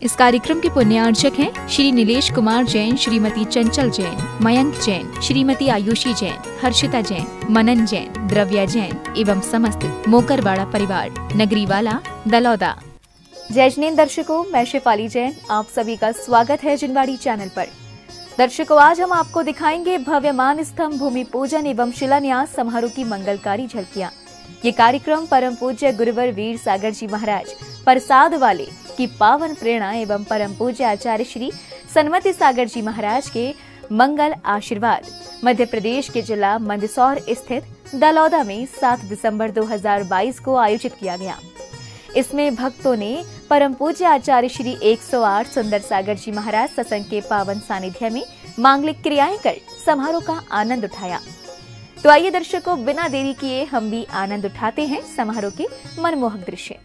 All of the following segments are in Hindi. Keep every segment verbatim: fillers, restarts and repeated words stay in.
इस कार्यक्रम के पुण्यार्चक हैं श्री नीलेश कुमार जैन, श्रीमती चंचल जैन, मयंक जैन, श्रीमती आयुषी जैन, हर्षिता जैन, मनन जैन, द्रव्या जैन एवं समस्त मोकरवाड़ा परिवार, नगरीवाला, दलौदा। जय जिनेंद्र दर्शकों, मैं शेफाली जैन, आप सभी का स्वागत है जिनवाड़ी चैनल पर। दर्शकों, आज हम आपको दिखाएंगे भव्य मान स्तंभ भूमि पूजन एवं शिलान्यास समारोह की मंगलकारी झलकियां। ये कार्यक्रम परम पूज्य गुरुवर वीर सागर जी महाराज प्रसाद वाले की पावन प्रेरणा एवं परम पूज्य आचार्य श्री सन्मति सागर जी महाराज के मंगल आशीर्वाद मध्य प्रदेश के जिला मंदसौर स्थित दलौदा में सात दिसंबर दो हज़ार बाईस को आयोजित किया गया। इसमें भक्तों ने परम पूज्य आचार्य श्री एक सौ आठ सुंदर सागर जी महाराज सत्संग के पावन सानिध्य में मांगलिक क्रियाएं कर समारोह का आनंद उठाया। तो आइए दर्शकों, बिना देरी किए हम भी आनंद उठाते हैं समारोह के मनमोहक दृश्य।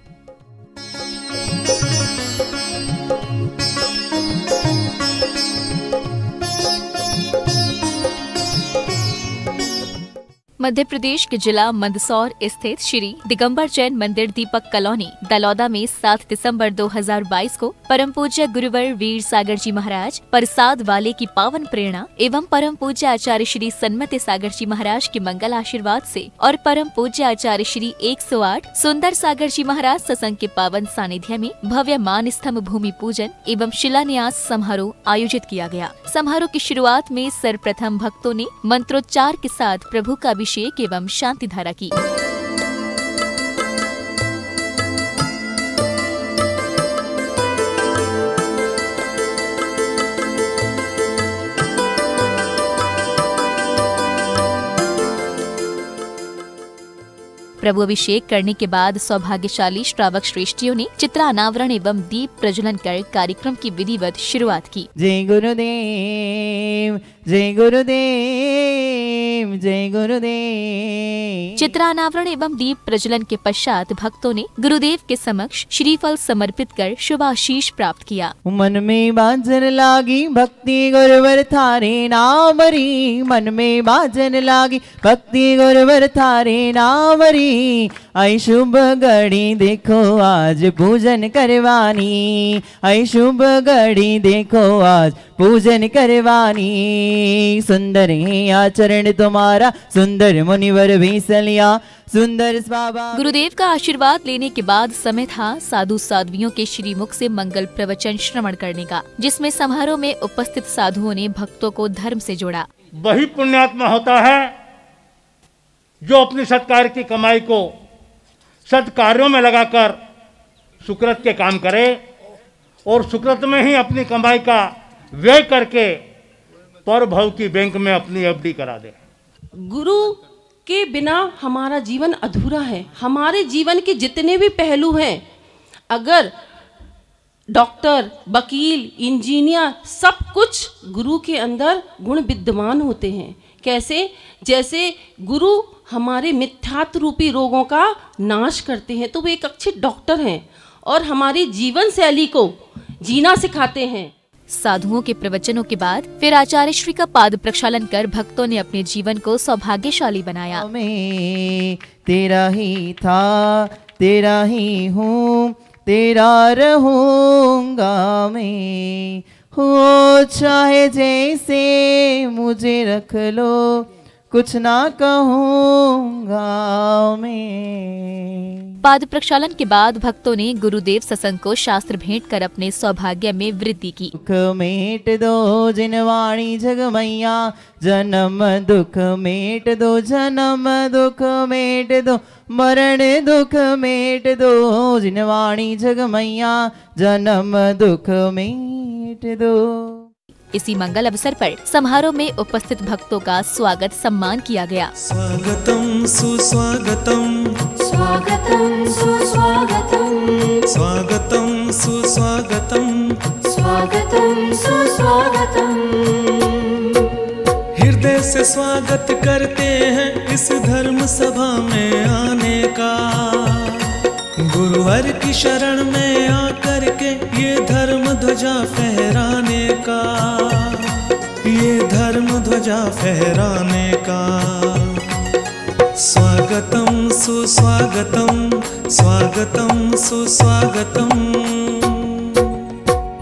मध्य प्रदेश के जिला मंदसौर स्थित श्री दिगंबर जैन मंदिर दीपक कॉलोनी दलौदा में सात दिसंबर दो हज़ार बाईस को परम पूज्य गुरुवर वीर सागर जी महाराज प्रसाद वाले की पावन प्रेरणा एवं परम पूज्य आचार्य श्री सन्मति सागर जी महाराज के मंगल आशीर्वाद से और परम पूज्य आचार्य श्री एक सौ आठ सुंदर सागर जी महाराज सत्संग के पावन सानिध्य में भव्य मान स्तंभ भूमि पूजन एवं शिलान्यास समारोह आयोजित किया गया। समारोह की शुरुआत में सर्वप्रथम भक्तों ने मंत्रोच्चार के साथ प्रभु का अभिषेक एवं शांति धारा की। प्रभु अभिषेक करने के बाद सौभाग्यशाली श्रावक श्रेष्ठियों ने चित्रा अनावरण एवं दीप प्रज्वलन कर कार्यक्रम की विधिवत शुरुआत की। जय गुरुदेव, जय गुरुदेव, जय गुरुदेव। चित्रा अनावरण एवं दीप प्रज्वलन के पश्चात भक्तों ने गुरुदेव के समक्ष श्रीफल समर्पित कर शुभ आशीष प्राप्त किया। मन में बाजन लागी भक्ति गुरुवर थारे नामरी, मन में बाजन लागी भक्ति गुरुवर थारे नामरी। आई शुभ घड़ी देखो आज पूजन करवानी, आई शुभ घड़ी देखो आज पूजन करवानी। सुंदर है आचरण तुम्हारा, सुंदर मुनिवर भेसलिया, सुंदर स्वभाव। गुरुदेव का आशीर्वाद लेने के बाद समय था साधु साध्वियों के श्रीमुख से मंगल प्रवचन श्रवण करने का, जिसमें समारोह में उपस्थित साधुओं ने भक्तों को धर्म से जोड़ा। वही पुण्यात्मा होता है जो अपनी सत्कार्य की कमाई को सत्कार्यों में लगाकर सुकृत के काम करे और सुकृत में ही अपनी कमाई का व्यय करके पर भव की बैंक में अपनी एफडी करा दे। गुरु के बिना हमारा जीवन अधूरा है। हमारे जीवन के जितने भी पहलू हैं, अगर डॉक्टर, वकील, इंजीनियर, सब कुछ गुरु के अंदर गुण विद्यमान होते हैं। कैसे? जैसे गुरु हमारे मिथ्यात्व रूपी रोगों का नाश करते हैं, तो वे एक अच्छे डॉक्टर हैं और हमारी जीवन शैली को जीना सिखाते हैं। साधुओं के प्रवचनों के बाद फिर आचार्य श्री का पाद प्रक्षालन कर भक्तों ने अपने जीवन को सौभाग्यशाली बनाया। मैं तेरा ही था, तेरा ही हूँ, तेरा रहूंगा मैं, हो चाहे जैसे मुझे रख लो, कुछ ना कहूँगा मैं। पाद प्रक्षालन के बाद भक्तों ने गुरुदेव सत्संग को शास्त्र भेंट कर अपने सौभाग्य में वृद्धि की। दुख मेट दो जिनवाणी जगमैया, जन्म दुख मेट दो, जन्म दुख मेट दो, मरण दुख मेट दो, जिनवाणी जगमैया, जन्म दुख मेट दो। इसी मंगल अवसर पर समारोह में उपस्थित भक्तों का स्वागत सम्मान किया गया। स्वागतम सुस्वागतम, स्वागतम सुस्वागतम, स्वागतम सुस्वागतम, स्वागतम सुस्वागतम। हृदय से स्वागत करते हैं इस धर्म सभा में आने का, गुरुवर की शरण में आकर के ये धर्म ध्वजा फहराने का, ये धर्म ध्वजा फहराने का। स्वागतम सुस्वागतम, स्वागतम सुस्वागतम।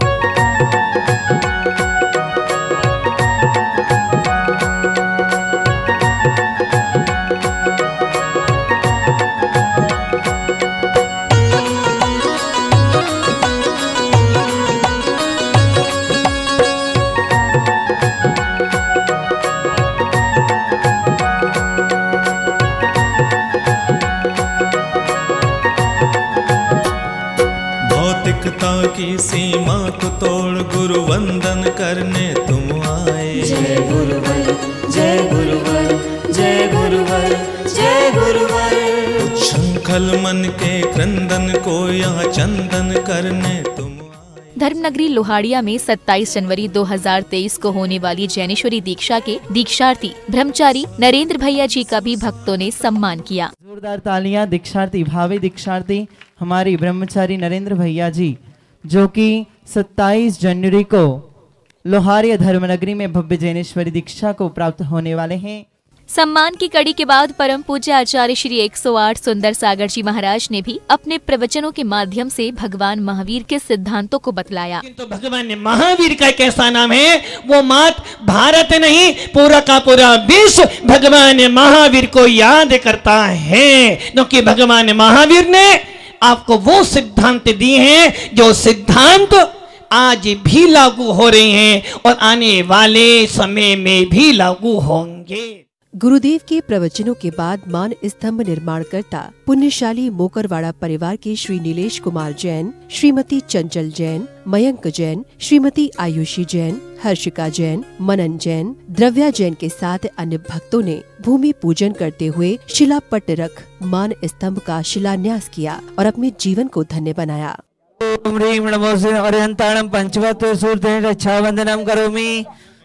की सीमा को तोड़ गुरु वंदन करने तुम आए। जय गुरुवर जय गुरुवर जय गुरुवर जय गुरुवर। शंखल मन के क्रंदन को यहाँ चंदन करने तुम आए। धर्मनगरी लोहाड़िया में सत्ताईस जनवरी दो हज़ार तेईस को होने वाली जैनेश्वरी दीक्षा के दीक्षार्थी ब्रह्मचारी नरेंद्र भैया जी का भी भक्तों ने सम्मान किया। जोरदार तालियां दीक्षार्थी भावी दीक्षार्थी हमारी ब्रह्मचारी नरेंद्र भैया जी, जो कि सत्ताईस जनवरी को लोहारिया धर्मनगरी में भव्य जैनेश्वरी दीक्षा को प्राप्त होने वाले हैं। सम्मान की कड़ी के बाद परम पूज्य आचार्य श्री एक सौ आठ सुंदर सागर जी महाराज ने भी अपने प्रवचनों के माध्यम से भगवान महावीर के सिद्धांतों को बतलाया। तो भगवान महावीर का कैसा नाम है, वो मात भारत नहीं पूरा का पूरा विश्व भगवान महावीर को याद करता है, क्योंकि भगवान महावीर ने आपको वो सिद्धांत दिए हैं जो सिद्धांत आज भी लागू हो रहे हैं और आने वाले समय में भी लागू होंगे। गुरुदेव के प्रवचनों के बाद मान स्तंभ निर्माणकर्ता पुण्यशाली मोकरवाड़ा परिवार के श्री नीलेश कुमार जैन, श्रीमती चंचल जैन, मयंक जैन, श्रीमती आयुषी जैन, हर्षिका जैन, मनन जैन, द्रव्या जैन के साथ अन्य भक्तों ने भूमि पूजन करते हुए शिलापट रख मान स्तंभ का शिलान्यास किया और अपने जीवन को धन्य बनाया। ओम ह्रीं नमो अरिहंताणं पंचवत सूर्तेन रक्षाबंधनं करोमि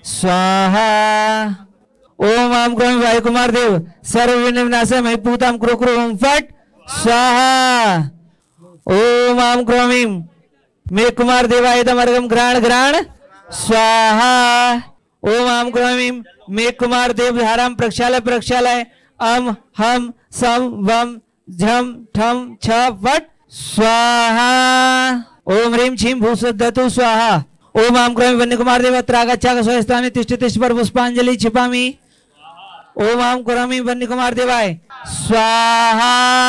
स्वाहा। ओम आम क्रोम वायु कुमार देव सर्व विनाश मई पूताम क्रो क्रो ओम फट स्वाहा। ओम आम क्रोमीम मे कुमार देवाय तमर्गम ग्राण ग्राण स्वाहा। ओम आम क्रोमीम मे कुमार देव धाराम प्रक्षालय प्रक्षालय अम हम सम वम झम ठम छ फट स्वाहा। ओम ह्रीं छीं भूसुद्धतु स्वाहा। ओम आम क्रोम वन्य कुमार देव त्रागच्छा स्वस्थाने तिष्ठ तिष्ठ पर पुष्पांजलि छिपामि। ओम आम कुरामी वन्य कुमार देवाय स्वाहा।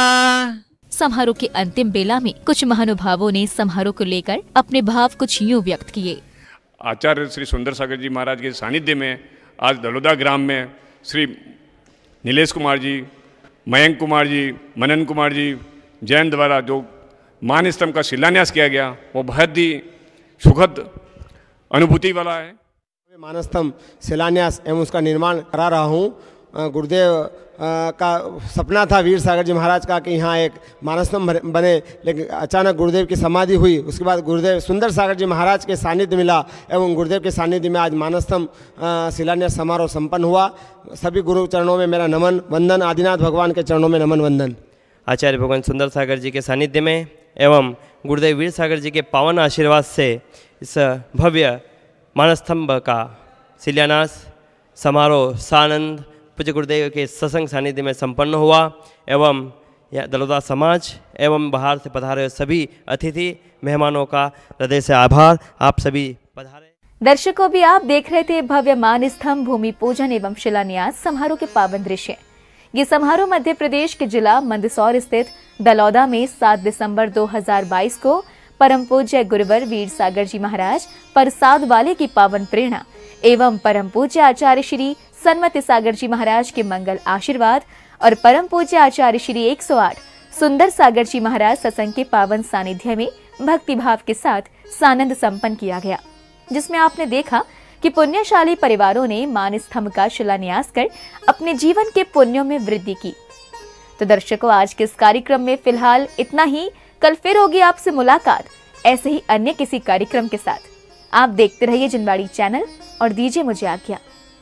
समारोह के अंतिम बेला में कुछ महानुभावों ने समारोह को लेकर अपने भाव कुछ यूं व्यक्त किए। आचार्य श्री सुंदर सागर जी महाराज के सानिध्य में आज दलोदा ग्राम में श्री नीलेश कुमार जी, मयंक कुमार जी, मनन कुमार जी जैन द्वारा जो मान स्तंभ का शिलान्यास किया गया, वो बहुत ही सुखद अनुभूति वाला है। मान स्तंभ शिलान्यास एवं उसका निर्माण करा रहा हूँ। गुरुदेव का सपना था वीर सागर जी महाराज का कि यहाँ एक मान स्तंभ बने, लेकिन अचानक गुरुदेव की समाधि हुई। उसके बाद गुरुदेव सुंदर सागर जी महाराज के सानिध्य मिला एवं गुरुदेव के सानिध्य में आज मान स्तंभ शिलान्यास समारोह संपन्न हुआ। सभी गुरु चरणों में मेरा नमन वंदन, आदिनाथ भगवान के चरणों में नमन वंदन। आचार्य भगवान सुंदर सागर जी के सानिध्य में एवं गुरुदेव वीर सागर जी के पावन आशीर्वाद से इस भव्य मानस्तंभ का शिलान्यास समारोह सानंद पूज्य गुरुदेव के सत्संग सानिध्य में संपन्न हुआ एवं दलोदा समाज एवं बाहर से पधारे सभी अतिथि मेहमानों का हृदय से आभार। आप सभी पधारे। दर्शकों, भी आप देख रहे थे भव्य मान स्तंभ भूमि पूजन एवं शिलान्यास समारोह के पावन दृश्य। ये समारोह मध्य प्रदेश के जिला मंदसौर स्थित दलौदा में सात दिसंबर दो हज़ार बाईस को परम पूज्य गुरुवर वीर सागर जी महाराज प्रसाद वाले की पावन प्रेरणा एवं परम पूज्य आचार्य श्री सन्मति सागर जी महाराज के मंगल आशीर्वाद और परम पूज्य आचार्य श्री एक सौ आठ सुंदर सागर जी महाराज सत्संग के पावन सानिध्य में भक्ति भाव के साथ सानंद संपन्न किया गया, जिसमें आपने देखा कि पुण्यशाली परिवारों ने मान स्तंभ का शिलान्यास कर अपने जीवन के पुण्यों में वृद्धि की। तो दर्शकों, आज के इस कार्यक्रम में फिलहाल इतना ही। कल फिर होगी आपसे मुलाकात ऐसे ही अन्य किसी कार्यक्रम के साथ। आप देखते रहिए जिनवाड़ी चैनल और दीजिए मुझे आज्ञा।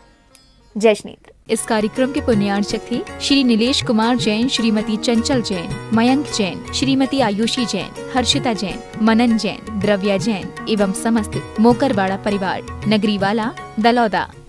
जय श्री नेत्र। इस कार्यक्रम के पुण्यार्चक थे श्री नीलेश कुमार जैन, श्रीमती चंचल जैन, मयंक जैन, श्रीमती आयुषी जैन, हर्षिता जैन, मनन जैन, द्रव्या जैन एवं समस्त मोकरवाड़ा परिवार, नगरीवाला, दलौदा।